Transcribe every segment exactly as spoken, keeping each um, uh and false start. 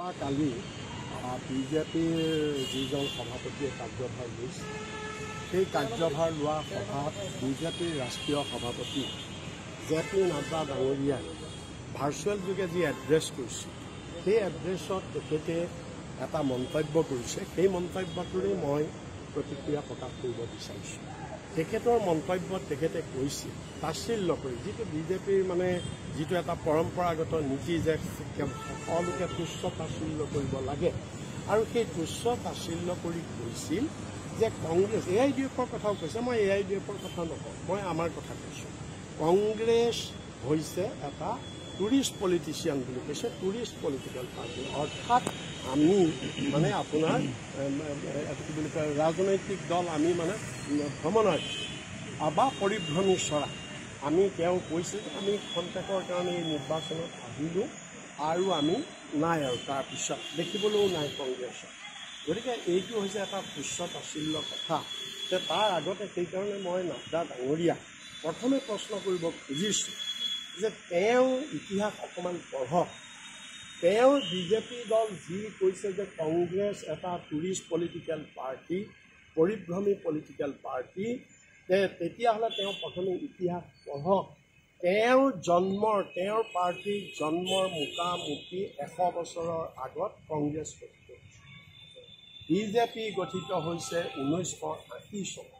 কালি বিজেপিৰ যিজন সভাপতিয়ে কাৰ্যভাৰ লৈছে সেই কাৰ্যভাৰ লোৱা সভাত বিজেপিৰ ৰাষ্ট্ৰীয় সভাপতি জে পি নাড্ডা ডাঙৰীয়াই ভাৰ্চুৱেল যোগে যি এড্ৰেছ কৰিছে সেই এড্ৰেছত তেখেতে এটা মন্তব্য কৰিছে। সেই মন্তব্যটোৰে মই প্ৰতিক্ৰিয়া প্ৰকাশ কৰিব বিচাৰিছোঁ। তেখেতৰ মন্তব্যত তেখেতে কৈছে তাচ্ছিল্য কৰি যিটো বিজেপিৰ মানে যিটো এটা পৰম্পৰাগত নীতি যে সকলোকে তুচ্ছ তাচ্ছিল্য কৰিব লাগে আৰু সেই তুচ্ছ তাচ্ছিল্য কৰি কৈছিল যে কংগ্ৰেছ এ আই ডি এফৰ কথাও কৈছে। মই এ আই ডি এফৰ কথা নকওঁ, মই আমাৰ কথা কৈছোঁ। কংগ্ৰেছ হৈছে এটা টুৰিষ্ট পলিটিচিয়ান বুলি কৈছে, টুৰিষ্ট পলিটিকেল পাৰ্টি, অৰ্থাৎ আমি মানে আপোনাৰ কি বুলি কয় ৰাজনৈতিক দল আমি মানে ভ্ৰমণাৰ্থী বা পৰিভ্ৰমী চৰা। আমি তেওঁ কৈছিল আমি খন্তেকৰ কাৰণে এই নিৰ্বাচনত আহিলোঁ আৰু আমি নাই আৰু তাৰপিছত দেখিবলৈও নাই কংগ্ৰেছক। গতিকে এইটো হৈছে এটা তুচ্ছ তাচ্ছিল্য কথা। যে তাৰ আগতে সেইকাৰণে মই নাড্ডা ডাঙৰীয়া প্ৰথমে প্ৰশ্ন কৰিব খুজিছোঁ যে তেওঁ ইতিহাস অকণমান পঢ়ক। তেওঁৰ বিজেপি দল যি কৈছে যে কংগ্ৰেছ এটা টুৰিষ্ট পলিটিকেল পাৰ্টি, পৰিভ্ৰমী পলিটিকেল পাৰ্টি, তেতিয়াহ'লে তেওঁ প্ৰথমে ইতিহাস পঢ়ক। তেওঁৰ জন্মৰ তেওঁৰ পাৰ্টীৰ জন্মৰ মোটামুটি এশ বছৰৰ আগত কংগ্ৰেছ গঠিত হৈছে। বিজেপি গঠিত হৈছে ঊনৈছশ আশী চনত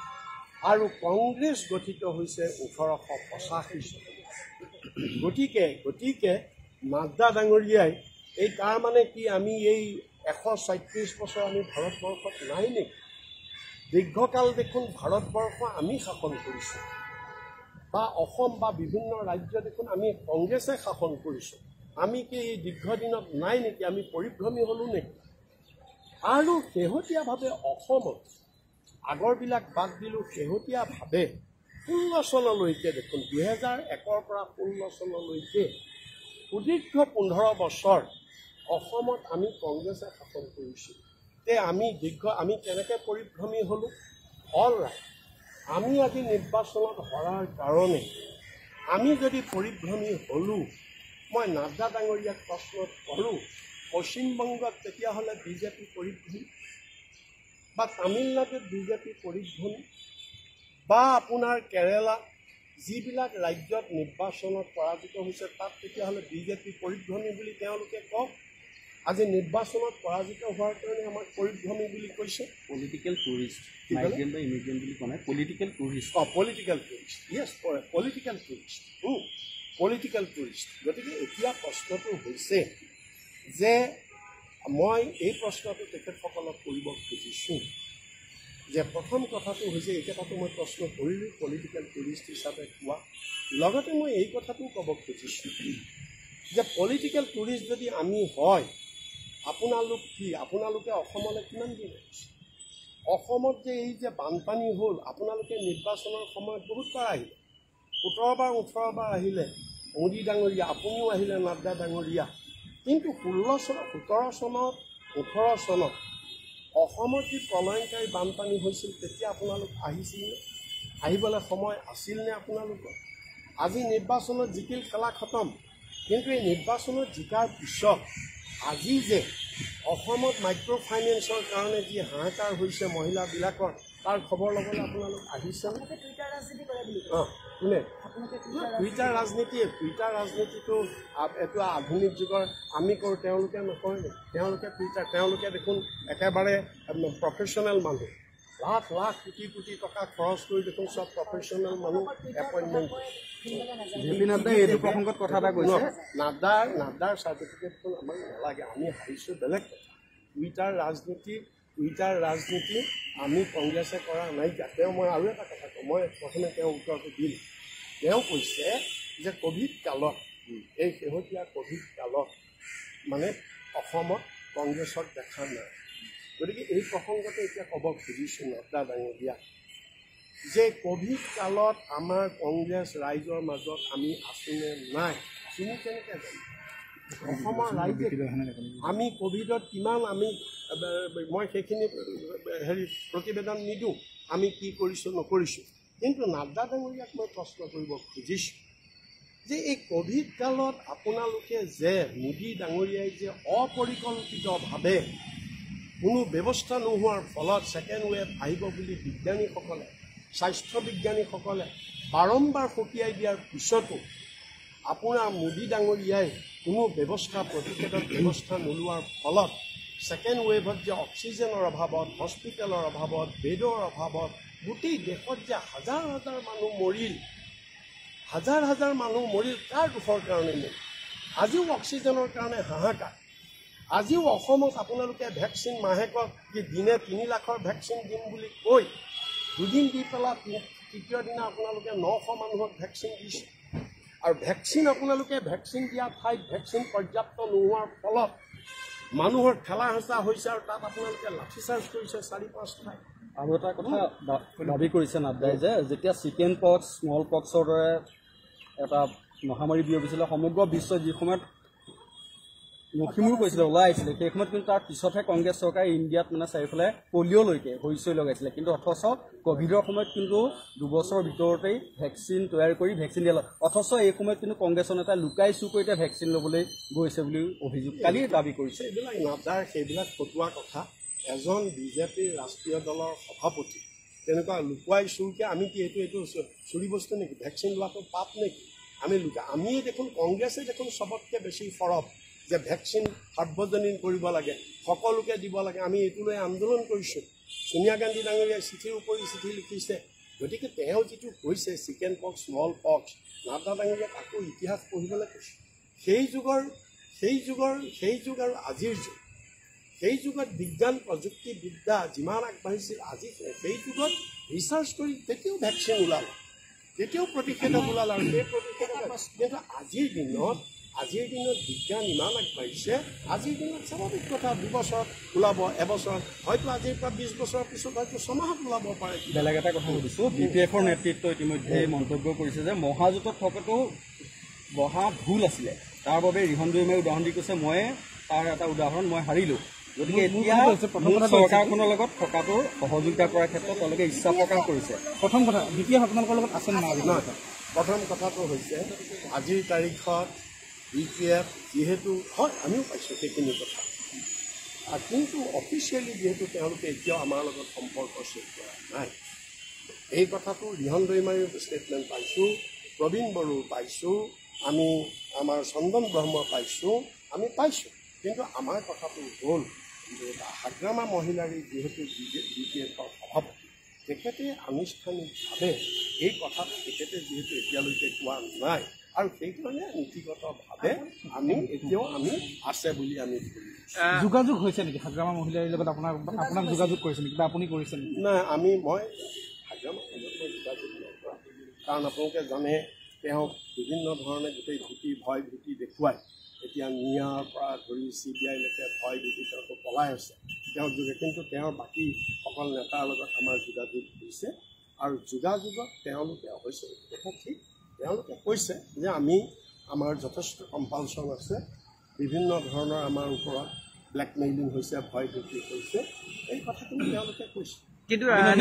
আৰু কংগ্ৰেছ গঠিত হৈছে ওঠৰশ পঁচাশী চনত। গতিকে গতিকে নাড্ডা ডাঙৰীয়াই এই তাৰ মানে কি আমি এই এশ ছয়ত্ৰিছ বছৰ আমি ভাৰতবৰ্ষত নাই নেকি? দীৰ্ঘকাল দেখোন ভাৰতবৰ্ষ আমি শাসন কৰিছোঁ বা অসম বা বিভিন্ন ৰাজ্য দেখোন আমি কংগ্ৰেছে শাসন কৰিছোঁ। আমি কি এই দীৰ্ঘদিনত নাই নেকি? আমি পৰিভ্ৰমী হ'লোঁ নেকি? আৰু শেহতীয়াভাৱে অসমত আগৰবিলাক বাদ দিলোঁ, শেহতীয়াভাৱে ষোল্ল চনলৈকে দেখোন দুহেজাৰ একৰ পৰা ষোল্ল চনলৈকে সুদীৰ্ঘ পোন্ধৰ বছৰ অসমত আমি কংগ্ৰেছে শাসন কৰিছোঁ। তে আমি দীৰ্ঘ আমি কেনেকৈ পৰিভ্ৰমী হ'লোঁ? অল ৰাইট, আমি আজি নিৰ্বাচনত হৰাৰ কাৰণে আমি যদি পৰিভ্ৰমী হ'লোঁ, মই নাড্ডা ডাঙৰীয়াক প্ৰশ্ন কৰোঁ, পশ্চিমবংগত তেতিয়াহ'লে বিজেপি পৰিভ্ৰমী বা তামিলনাডুত বিজেপি পৰিভ্ৰমী বা আপোনাৰ কেৰেলা যিবিলাক ৰাজ্যত নিৰ্বাচনত পৰাজিত হৈছে তাত তেতিয়াহ'লে বিজেপি পৰিভ্ৰমী বুলি তেওঁলোকে কওক। আজি নিৰ্বাচনত পৰাজিত হোৱাৰ কাৰণে আমাক পৰিভ্ৰমী বুলি কৈছে। পলিটিকেল টুৰিষ্ট মাইগ্ৰেণ্ট বা ইমিগ্ৰেণ্ট বুলি কোৱা নাই, পলিটিকেল টুৰিষ্ট। অঁ political tourist, yes political tourist political tourist. গতিকে এতিয়া প্ৰশ্নটো হৈছে যে মই এই প্ৰশ্নটো তেখেতসকলক কৰিব খুজিছোঁ যে প্ৰথম কথাটো হৈছে এইকেইটাটো মই প্ৰশ্ন কৰিলোঁ পলিটিকেল টুৰিষ্ট হিচাপে কোৱা। লগতে মই এই কথাটোও ক'ব খুজিছোঁ যে পলিটিকেল টুৰিষ্ট যদি আমি হয়, আপোনালোক কি আপোনালোকে অসমলৈ কিমান দিন আহিছে? অসমত যে এই যে বানপানী হ'ল, আপোনালোকে নিৰ্বাচনৰ সময়ত বহুতবাৰ আহিলে, সোতৰবাৰ ওঠৰবাৰ আহিলে, মোদী ডাঙৰীয়া আপুনিও আহিলে, নাড্ডা ডাঙৰীয়া। কিন্তু ষোল্ল চন সোতৰ চনত ওঠৰ চনত অসমত যি প্ৰলয়ংকাৰী বানপানী হৈছিল তেতিয়া আপোনালোক আহিছিলনে? আহিবলৈ সময় আছিলনে আপোনালোকৰ? আজি নিৰ্বাচনত জিকিল, খেলা খতম। কিন্তু এই নিৰ্বাচনত জিকাৰ পিছত আজি যে অসমত মাইক্ৰ' ফাইনেন্সৰ কাৰণে যি হাহাকাৰ হৈছে মহিলাবিলাকৰ, তাৰ খবৰ ল'বলৈ আপোনালোক আহিছেনে? অঁ কোনে? টুইটাৰ ৰাজনীতি টুইটাৰ ৰাজনীতিটো এইটো আধুনিক যুগৰ আমি কৰোঁ, তেওঁলোকে নকৰে নেকি? তেওঁলোকে টুইটাৰ তেওঁলোকে দেখোন একেবাৰে প্ৰফেশ্যনেল মানুহ, লাখ লাখ কোটি কোটি টকা খৰচ কৰি দেখোন চব প্ৰফেশ্যনেল মানুহ এপইণ্টমেণ্ট। জে পি নাড্ডাই এইটো প্ৰসংগত কথা এটা কৈছে, নাড্ডাৰ নাড্ডাৰ চাৰ্টিফিকেটখন আমাক নালাগে, আমি হাৰিছোঁ বেলেগ কথা। টুইটাৰ ৰাজনীতি টুইটাৰ ৰাজনীতি আমি কংগ্ৰেছে কৰা নাইকিয়া। তেওঁ মই আৰু এটা কথা কওঁ, মই প্ৰথমে তেওঁ উত্তৰটো দিলোঁ। তেওঁ কৈছে যে ক'ভিড কালত এই শেহতীয়া ক'ভিড কালত মানে অসমত কংগ্ৰেছক দেখা নাই। গতিকে এই প্ৰসংগতে এতিয়া ক'ব খুজিছোঁ নাড্ডা ডাঙৰীয়া যে ক'ভিড কালত আমাৰ কংগ্ৰেছ ৰাইজৰ মাজত আমি আছোঁনে নাই তুমি কেনেকৈ জানো? অসমৰ ৰাইজে আমি ক'ভিডত কিমান আমি মই সেইখিনি হেৰি প্ৰতিবেদন নিদিওঁ আমি কি কৰিছোঁ নকৰিছোঁ। কিন্তু নাড্ডা ডাঙৰীয়াক মই প্ৰশ্ন কৰিব খুজিছোঁ যে এই কোভিড কালত আপোনালোকে যে মোদী ডাঙৰীয়াই যে অপৰিকল্পিতভাৱে কোনো ব্যৱস্থা নোহোৱাৰ ফলত ছেকেণ্ড ৱেভ আহিব বুলি বিজ্ঞানীসকলে স্বাস্থ্য বিজ্ঞানীসকলে বাৰম্বাৰ সকীয়াই দিয়াৰ পিছতো আপোনাৰ মোদী ডাঙৰীয়াই কোনো ব্যৱস্থা প্ৰতিষেধক ব্যৱস্থা নোলোৱাৰ ফলত ছেকেণ্ড ৱেভত যে অক্সিজেনৰ অভাৱত হস্পিটেলৰ অভাৱত বেডৰ অভাৱত গোটেই দেশত যে হাজাৰ হাজাৰ মানুহ মৰিল হাজাৰ হাজাৰ মানুহ মৰিল কাৰ দুখৰ কাৰণে মৰিল আজিও অক্সিজেনৰ কাৰণে হাহাকাৰ আজিও অসমত আপোনালোকে ভেকচিন মাহেকত কি দিনে তিনি লাখৰ ভেকচিন দিম বুলি কৈ দুদিন দি পেলাই তৃতীয় দিনা আপোনালোকে নশ মানুহক ভেকচিন দিছে আৰু ভেকচিন আপোনালোকে ভেকচিন দিয়া ঠাইত ভেকচিন পৰ্যাপ্ত নোহোৱাৰ ফলত মানুহৰ ঠেলা হেঁচা হৈছে আৰু তাত আপোনালোকে লাঠিচাৰ্জ কৰিছে চাৰি পাঁচ ঠাইত আৰু এটা কথা দাবী কৰিছে নাড্ডাই যে যেতিয়া চিকেন পক্স স্মল পক্সৰ দৰে এটা মহামাৰী বিয়পিছিলে সমগ্ৰ বিশ্বত যি সময়ত মখিমূৰ কৈছিলে ওলাই আহিছিলে সেই সময়ত কিন্তু তাৰ পিছতহে কংগ্ৰেছ চৰকাৰে ইণ্ডিয়াত মানে চাৰিওফালে পলিঅ'লৈকে হইচৈ লগাইছিলে কিন্তু অথচ কভিডৰ সময়ত কিন্তু দুবছৰৰ ভিতৰতেই ভেকচিন তৈয়াৰ কৰি ভেকচিন দিয়া অথচ এই সময়ত কিন্তু কংগ্ৰেছৰ নেতাই লুকাই চুকৈ এতিয়া ভেকচিন ল'বলৈ গৈছে বুলি অভিযোগ কালি দাবী কৰিছে এইবিলাক নাড্ডাৰ সেইবিলাক ফটোৱা কথা এজন বিজেপিৰ ৰাষ্ট্ৰীয় দলৰ সভাপতি তেনেকুৱা লুকুৱাই চুৰকৈ আমি কি এইটো এইটো চুৰি বস্তু নেকি ভেকচিন লোৱাটো পাপ নেকি আমি লুকা আমি দেখোন কংগ্ৰেছে দেখোন চবতকৈ বেছি সৰব যে ভেকচিন সাৰ্বজনীন কৰিব লাগে সকলোকে দিব লাগে আমি এইটো লৈ আন্দোলন কৰিছোঁ সোনিয়া গান্ধী ডাঙৰীয়াই চিঠিৰ উপৰি চিঠি লিখিছে গতিকে তেওঁ যিটো কৈছে চিকেন পক্স স্মল পক্স নাড্ডা ডাঙৰীয়াক আকৌ ইতিহাস পঢ়িবলৈ কৈছে সেই যুগৰ সেই যুগৰ সেই যুগ আৰু আজিৰ যুগ সেই যুগত বিজ্ঞান প্ৰযুক্তিবিদ্যা যিমান আগবাঢ়িছিল আজি সেই যুগত ৰিচাৰ্চ কৰি তেতিয়াও ভেকচিন ওলাল তেতিয়াও প্ৰতিষেধক ওলাল আৰু সেই প্ৰতিষেধক কিন্তু আজিৰ দিনত আজিৰ দিনত বিজ্ঞান ইমান আগবাঢ়িছে আজিৰ দিনত স্বাভাৱিক কথা দুবছৰত ওলাব এবছৰত হয়তো আজিৰ পৰা বিছ বছৰৰ পিছত হয়তো ছমাহত ওলাব পাৰে বেলেগ এটা কথা সুধিছোঁ বি পি এফৰ নেতৃত্ব ইতিমধ্যে মন্তব্য কৰিছে যে মহাজোঁটত থকাটো বহা ভুল আছিলে তাৰ বাবে ৰিহন দৈমাই উদাহৰণ দি কৈছে মই তাৰ এটা উদাহৰণ মই হাৰিলোঁ গতিকে এতিয়া চৰকাৰখনৰ লগত থকাটোৰ সহযোগিতা কৰাৰ ক্ষেত্ৰত তেওঁলোকে ইচ্ছা প্ৰকাশ কৰিছে প্ৰথম কথা বি পি এফ আপোনালোকৰ লগত আছে নহয় প্ৰথম কথাটো হৈছে আজিৰ তাৰিখত বি পি এফ যিহেতু হয় আমিও পাইছোঁ সেইখিনি কথা আৰু কিন্তু অফিচিয়েলি যিহেতু তেওঁলোকে এতিয়াও আমাৰ লগত সম্পৰ্ক চেক কৰা নাই এই কথাটো ৰিহন দৈমাৰীৰ ষ্টেটমেণ্ট পাইছোঁ প্ৰবীণ বড়োৰ পাইছোঁ আমি আমাৰ চন্দন ব্ৰহ্ম পাইছোঁ আমি পাইছোঁ কিন্তু আমাৰ কথাটো হ'ল যে হাগ্ৰামা মহিলাৰী যিহেতু বি পি এফৰ সভাপতি তেখেতে আনুষ্ঠানিকভাৱে এই কথাটো তেখেতে যিহেতু এতিয়ালৈকে কোৱা নাই আৰু সেইকাৰণে নীতিগতভাৱে আমি এতিয়াও আমি আছে বুলি আমি যোগাযোগ হৈছে নেকি হাগ্ৰামা মহিলাৰীৰ লগত আপোনাক আপোনাক যোগাযোগ কৰিছে নেকি বা আপুনি কৰিছে নেকি নাই আমি মই হাগ্ৰামা মহিলাৰ যোগাযোগ নকৰা কাৰণ আপোনালোকে জানে তেওঁ বিভিন্ন ধৰণে গোটেই ভীতি ভয় ভীতি দেখুৱাই এতিয়া নিয়াৰ পৰা ধৰি চি বি আইলৈকে ভয় ভীতি তেওঁতো পলাই আছে তেওঁৰ যোগে কিন্তু তেওঁৰ বাকী সকলো নেতাৰ লগত আমাৰ যোগাযোগ হৈছে আৰু যোগাযোগত তেওঁলোকে অৱশ্যে কথা ঠিক তেওঁলোকে কৈছে যে আমি আমাৰ যথেষ্ট কম্পালচন আছে বিভিন্ন ধৰণৰ আমাৰ ওপৰত ব্লেকমেইলিং হৈছে ভয় ভীতি হৈছে এই কথাখিনি তেওঁলোকে কৈছে কিন্তু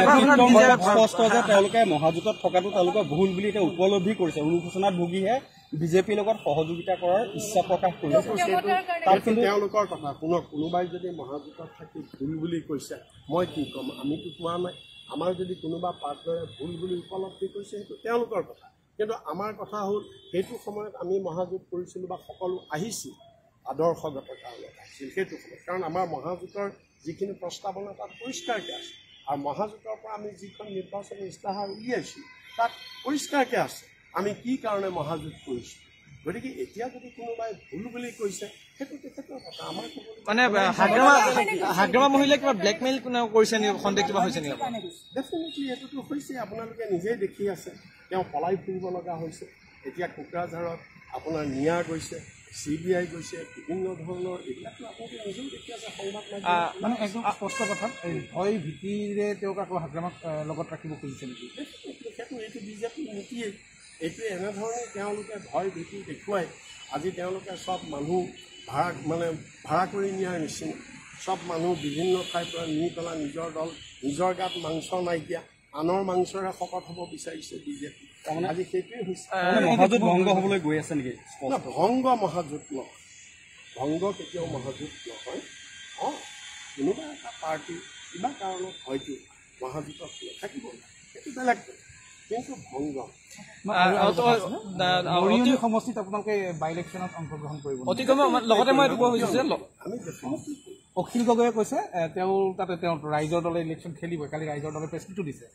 স্পষ্ট যে তেওঁলোকে মহাজোঁটত থকাটো তেওঁলোকে ভুল বুলি এতিয়া উপলব্ধি কৰিছে অনুশোচনাত ভুগিহে বিজেপিৰ লগত সহযোগিতা কৰাৰ ইচ্ছা প্ৰকাশ কৰিছে তাত কিন্তু তেওঁলোকৰ কথা কোনো কোনোবাই যদি মহাজোঁটত থাকি ভুল বুলি কৈছে মই কি ক'ম আমিতো কোৱা নাই আমাৰ যদি কোনোবা পাৰ্টনাৰে ভুল বুলি উপলব্ধি কৰিছে সেইটো তেওঁলোকৰ কথা কিন্তু আমাৰ কথা হ'ল সেইটো সময়ত আমি মহাজোঁট কৰিছিলোঁ বা সকলো আহিছিল আদৰ্শগত কাৰণে আহিছিল সেইটো সময়ত কাৰণ আমাৰ মহাজোঁটৰ যিখিনি প্ৰস্তাৱনা তাত পৰিষ্কাৰকৈ আছে আৰু মহাজোঁটৰ পৰা আমি যিখন নিৰ্বাচনী ইস্তাহাৰ উলিয়াইছোঁ তাত পৰিষ্কাৰকৈ আছে আমি কি কাৰণে মহাজোঁট কৰিছোঁ গতিকে এতিয়া যদি কোনোবাই ভুল বুলি কৈছে সেইটো তেখেতৰ কথা আমাৰ মানে হাগ্ৰামা মহিলাই কিবা ব্লেকমেইল কৰিছে নেকি সন্দেহ কিবা হৈছে নেকি ডেফিনেটলি এইটোতো হৈছে আপোনালোকে নিজেই দেখি আছে তেওঁ পলাই ফুৰিব লগা হৈছে এতিয়া কোকৰাঝাৰত আপোনাৰ নিয়া গৈছে চি বি আই গৈছে বিভিন্ন ধৰণৰ এইবিলাকতো আপোনালোকে নিজেও দেখি আছে সংবাদ মাধ্যম মানে একদম স্পষ্ট কথা ভয় ভীতিৰে তেওঁক আকৌ হাগ্ৰামাক লগত ৰাখিব খুজিছে নেকি সেইটো এইটো বিজেপিৰ নীতিয়ে এইটোৱে এনেধৰণে তেওঁলোকে ভয় ভীতি দেখুৱাই আজি তেওঁলোকে চব মানুহ ভাড়া মানে ভাড়া কৰি নিয়াৰ নিচিনা চব মানুহ বিভিন্ন ঠাইৰ পৰা নি পেলাই নিজৰ দল নিজৰ গাত মাংস নাইকিয়া আনৰ মাংসৰে শকত হ'ব বিচাৰিছে বিজেপি তাৰমানে আজি সেইটোৱে হৈছে তাৰমানে মহাজোঁট ভংগ হ'বলৈ গৈ আছে নেকি না, ভংগ মহাজোঁট নহয় ভংগ কেতিয়াও মহাজোঁট নহয় অঁ কোনোবা এটা পাৰ্টি কিবা কাৰণত হয়তো মহাজোঁটত থাকিব সেইটো বেলেগ কিন্তু ভংগ মৰিয়নি সমষ্টিত আপোনালোকে বাই ইলেকশ্যনত অংশগ্ৰহণ কৰিব অতি কমে লগতে মই এইটো কোৱা হৈছে যে আমি ডেফিনেটলি অখিল গগৈয়ে কৈছে তেওঁ তাতে তেওঁ ৰাইজৰ দলে ইলেকশ্যন খেলিব কালি ৰাইজৰ দলে প্ৰেছমিটো দিছে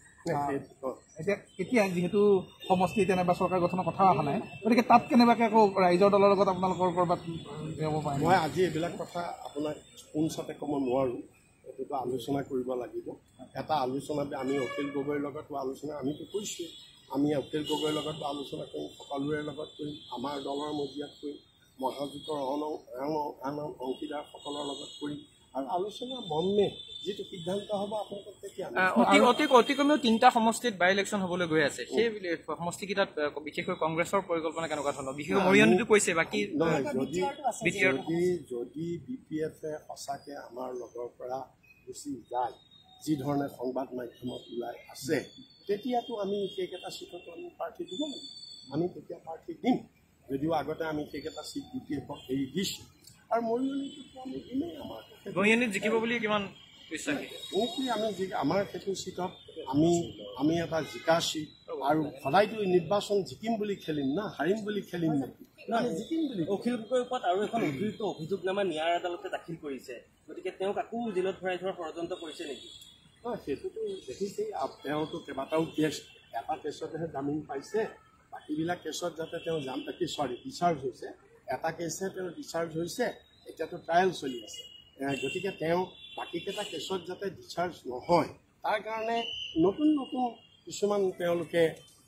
এতিয়া এতিয়া যিহেতু সমষ্টি এতিয়া নাইবা চৰকাৰ গঠনৰ কথা অহা নাই গতিকে তাত কেনেবাকৈ আকৌ ৰাইজৰ দলৰ লগত আপোনালোকৰ ক'ৰবাত যাব পাৰে মই আজি এইবিলাক কথা আপোনাক পোনচাতে ক'ব নোৱাৰোঁ এইটোতো আলোচনা কৰিব লাগিব এটা আলোচনাত আমি অখিল গগৈৰ লগতো আলোচনা আমিতো কৈছোঁ আমি অখিল গগৈৰ লগতো আলোচনা কৰিম সকলোৰে লগত কৰিম আমাৰ দলৰ মজিয়াত কৰিম মহাজোঁটৰ আন আন অংশীদাৰসকলৰ লগত কৰিম আৰু আলোচনা মৰ্মে যিটো সিদ্ধান্ত হ'ব আপোনালোকক তেতিয়া অতি অতি অতি কমেও তিনিটা সমষ্টিত বাই ইলেকশ্যন হ'বলৈ গৈ আছে সেই সমষ্টিকেইটাত বিশেষকৈ কংগ্ৰেছৰ পৰিকল্পনা কেনেকুৱা ধৰণৰ বিশেষকৈ মৰিয়নিটো কৈছে বাকী নহয় যদি যদি যদি বি পি এফে সঁচাকৈ আমাৰ লগৰ পৰা গুচি যায় যি ধৰণে সংবাদ মাধ্যমত ওলাই আছে তেতিয়াতো আমি সেইকেইটা চিটতো আমি প্ৰাৰ্থী দিব লাগিব আমি তেতিয়া প্ৰাৰ্থী দিম যদিও আগতে আমি সেইকেইটা চিট বি পি এফক এৰি দিছোঁ আৰু মৰিয়নিটোতো আমি দিমেই আমাৰ মৰিয়নিত জিকিব বুলি কিমান বিশ্বাসী ওপৰি আমি আমাৰ সেইটো চিটত আমি আমি এটা জিকা চিট আৰু সদায়তো নিৰ্বাচন জিকিম বুলি খেলিম না হাৰিম বুলি খেলিম নেকি আমি জিকিম বুলি অখিল গগৈৰ ওপৰত আৰু এখন অভিযুক্ত অভিযোগনামা ন্যায় আদালতে দাখিল কৰিছে গতিকে তেওঁক আকৌ জেলত ভৰাই থোৱাৰ ষড়যন্ত্ৰ কৰিছে নেকি নহয় সেইটোতো দেখিছেই তেওঁতো কেইবাটাও কেছ এটা কেছতহে জামিন পাইছে বাকীবিলাক কেছত যাতে তেওঁ জাম কি চৰি ডিচাৰ্জ হৈছে এটা কেছহে তেওঁ ডিচাৰ্জ হৈছে এতিয়াতো ট্ৰায়েল চলি আছে গতিকে তেওঁ বাকীকেইটা কেছত যাতে ডিচাৰ্জ নহয় তাৰ কাৰণে নতুন নতুন কিছুমান তেওঁলোকে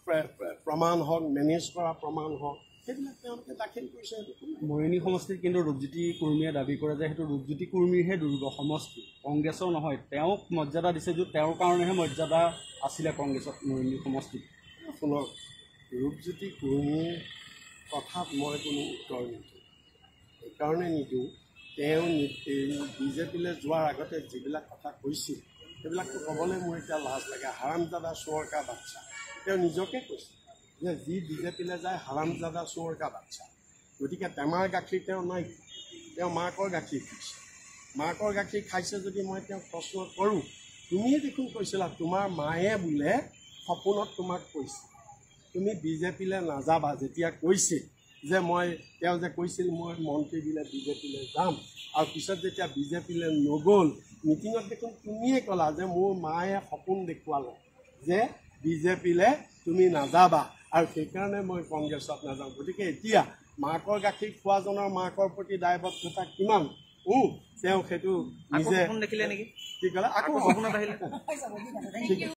প্ৰমাণ হওক মেনেজ কৰা প্ৰমাণ হওক সেইবিলাক তেওঁলোকে দাখিল কৰিছে মৰিয়নি সমষ্টিত কিন্তু ৰূপজ্যোতি কুৰ্মীয়ে দাবী কৰে যে সেইটো ৰূপজ্যোতি কুৰ্মীৰহে দুৰ্গ সমষ্টি কংগ্ৰেছৰ নহয় তেওঁক মৰ্যাদা দিছে য'ত তেওঁৰ কাৰণেহে মৰ্যাদা আছিলে কংগ্ৰেছত মৰিয়নি সমষ্টিত শুনক ৰূপজ্যোতি কুৰ্মীৰ কথাত মই কোনো উত্তৰ নিদিওঁ সেইকাৰণে নিদিওঁ তেওঁ বিজেপিলৈ যোৱাৰ আগতে যিবিলাক কথা কৈছিল সেইবিলাকতো ক'বলৈ মোৰ এতিয়া লাজ লাগে হাৰামজাদা চোৰকা বাচ্চা তেওঁ নিজকে কৈছে যে যি বিজেপিলৈ যায় হাৰামজাদা চোৰকা বাচ্চা গতিকে টেমাৰ গাখীৰ তেওঁ নাই তেওঁ মাকৰ গাখীৰ খাইছে মাকৰ গাখীৰ খাইছে যদি মই তেওঁক প্ৰশ্ন কৰোঁ তুমিয়ে দেখোন কৈছিলা তোমাৰ মায়ে বোলে সপোনত তোমাক কৈছে তুমি বিজেপিলৈ নাযাবা যেতিয়া কৈছিল যে মই তেওঁ যে কৈছিল মই মন্ত্ৰী দিলে বিজেপিলৈ যাম আৰু পিছত যেতিয়া বিজেপিলৈ নগ'ল মিটিঙত দেখোন তুমিয়ে ক'লা যে মোৰ মায়ে সপোন দেখুৱালে যে বিজেপিলৈ তুমি নাযাবা আৰু সেইকাৰণে মই কংগ্ৰেছত নাযাওঁ গতিকে এতিয়া মাকৰ গাখীৰ খোৱাজনৰ মাকৰ প্ৰতি দায়বদ্ধতা কিমান তেওঁ সেইটো নিজে দেখিলে নেকি কি ক'লে আকৌ সপোনত আহিলে